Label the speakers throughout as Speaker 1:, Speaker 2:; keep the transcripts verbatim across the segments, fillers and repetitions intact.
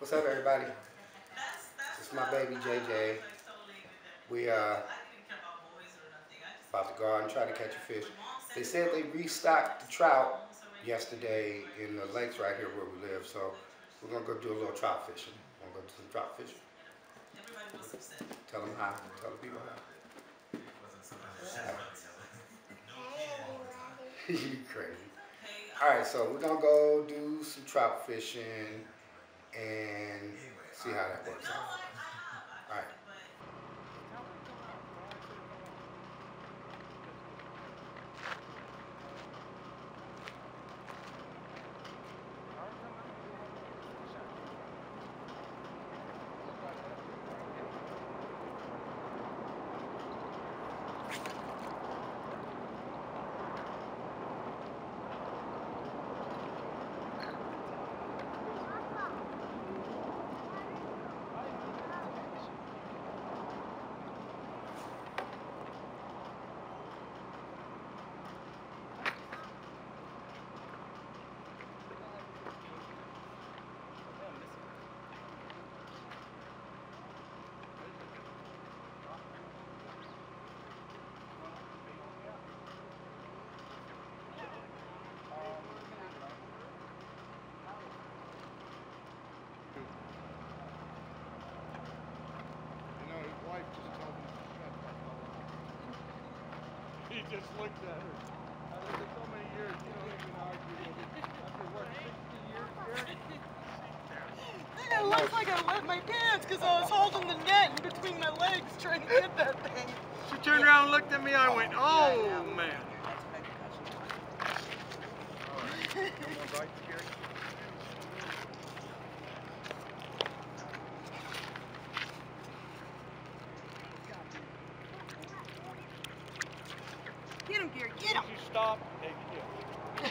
Speaker 1: What's up, everybody? This is my baby J J. We uh about to go out and try to catch a fish. They said they restocked the trout yesterday in the lakes right here where we live, so we're gonna go do a little trout fishing. We're gonna go do some trout fishing. Tell them hi. Tell the people hi. You crazy. Alright, so we're gonna go do some trout fishing and see how that works out. Alright.
Speaker 2: He just looked at her. After so many years, you don't even argue with it. After what, sixty years here?
Speaker 3: It looks like I wet my pants because I was holding the net in between my legs trying to get that thing.
Speaker 2: She turned around and looked at me. I went, oh, yeah, man. Alright, come on, right here.
Speaker 3: Get him, Gary, get him!
Speaker 2: You stop, take a kill.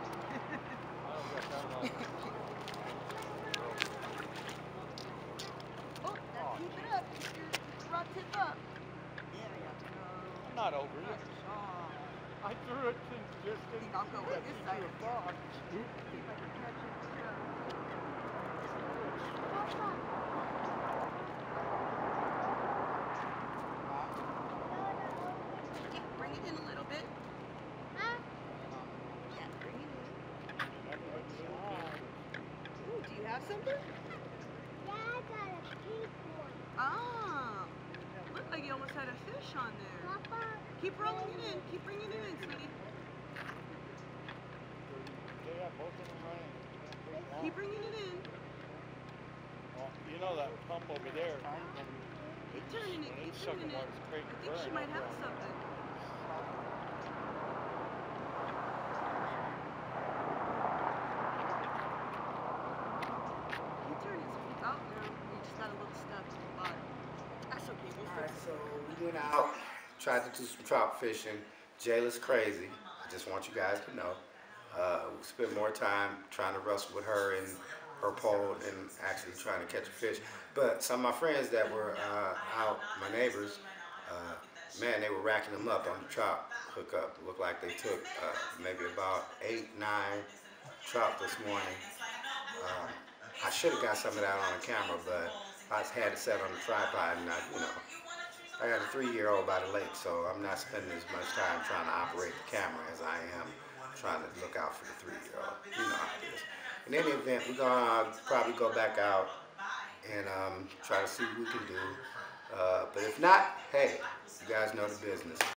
Speaker 3: Oh, now keep it up. Keep your, keep your rod tip up. There we go.
Speaker 2: I'm not over you. I threw it to just in
Speaker 3: I'll go with this side.
Speaker 2: a box.
Speaker 3: See if I can catch it. Bring it in a little bit. Huh? Yeah, bring it in. Ooh, do you have something?
Speaker 4: Yeah, I got a pink one.
Speaker 3: Ah, looked like you almost had a fish on there.
Speaker 4: Papa.
Speaker 3: Keep rolling it in. Keep bringing it in, sweetie.
Speaker 2: Yeah, both of them running.
Speaker 3: Keep bringing it in.
Speaker 2: Well, you know that pump over there.
Speaker 3: Keep turning it. Keep turning it. I think she might have something. Keep turning it. Oh, no. You just got a little stuck at the bottom. That's okay. We'll
Speaker 1: Alright,
Speaker 3: fix
Speaker 1: so we went out, tried to do some trout fishing. Jayla's crazy. I just want you guys to know. Uh, we spent more time trying to wrestle with her and her pole and actually trying to catch a fish. But some of my friends that were uh, out, my neighbors, uh, man, they were racking them up on the trout hookup. It looked like they took uh, maybe about eight, nine trout this morning. Um, I should have got some of that on the camera, but I had it set on the tripod, and I, you know, I got a three-year-old by the lake, so I'm not spending as much time trying to operate the camera as I am trying to look out for the three-year-old. You know how it is. In any event, we're gonna probably go back out and um, try to see what we can do. Uh, but if not, hey, you guys know the business.